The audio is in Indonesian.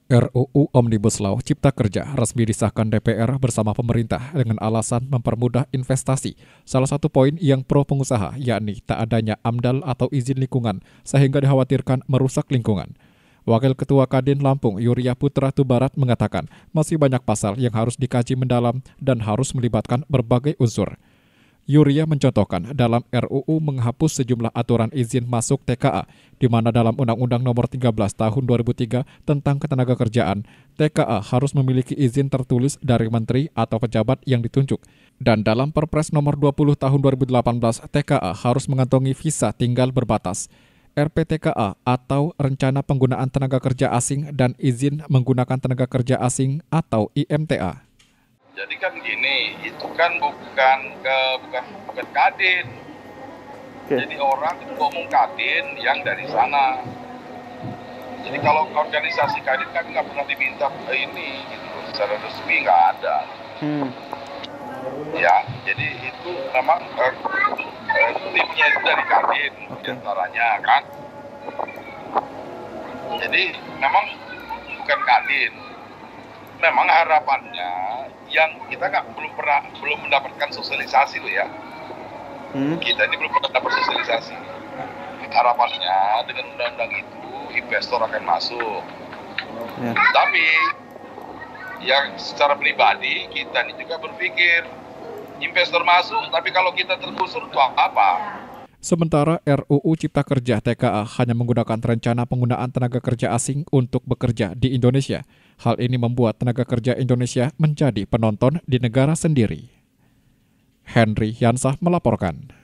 RUU Omnibus Law Cipta Kerja resmi disahkan DPR bersama pemerintah dengan alasan mempermudah investasi. Salah satu poin yang pro pengusaha yakni tak adanya AMDAL atau izin lingkungan sehingga dikhawatirkan merusak lingkungan. Wakil Ketua Kadin Lampung Yuria Putra Tubarat mengatakan masih banyak pasal yang harus dikaji mendalam dan harus melibatkan berbagai unsur. Yuria mencontohkan dalam RUU menghapus sejumlah aturan izin masuk TKA, di mana dalam Undang-Undang Nomor 13 Tahun 2003 tentang Ketenagakerjaan, TKA harus memiliki izin tertulis dari menteri atau pejabat yang ditunjuk. Dan dalam Perpres Nomor 20 Tahun 2018, TKA harus mengantongi visa tinggal berbatas. RPTKA atau Rencana Penggunaan Tenaga Kerja Asing dan Izin Menggunakan Tenaga Kerja Asing atau IMTA. Jadi kan gini, itu kan bukan Kadin. Jadi orang itu ngomong Kadin yang dari sana. Jadi kalau organisasi Kadin kan nggak pernah diminta ini, gitu, secara resmi nggak ada. Ya, jadi itu memang timnya itu dari Kadin, diantaranya kan. Jadi memang bukan Kadin. Memang harapannya yang kita belum mendapatkan sosialisasi loh ya. Kita ini belum pernah dapat sosialisasi. Harapannya dengan undang-undang itu investor akan masuk. Tapi yang secara pribadi kita ini juga berpikir investor masuk, tapi kalau kita tergusur itu apa? Sementara RUU Cipta Kerja TKA hanya menggunakan rencana penggunaan tenaga kerja asing untuk bekerja di Indonesia. Hal ini membuat tenaga kerja Indonesia menjadi penonton di negara sendiri. Henry Yansah melaporkan.